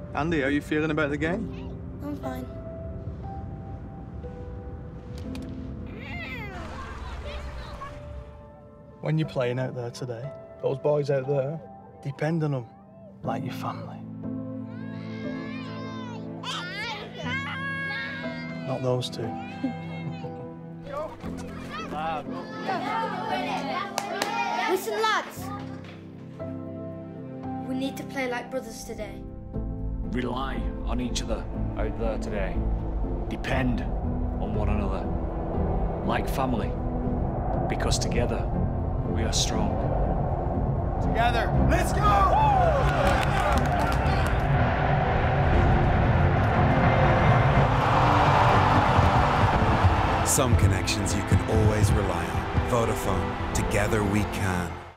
Andy, how are you feeling about the game? I'm fine. When you're playing out there today, those boys out there, depend on them like your family. Not those two. Listen, lads. We need to play like brothers today. Rely on each other out there today. Depend on one another. Like family. Because together, we are strong. Together, let's go! Some connections you can always rely on. Vodafone, together we can.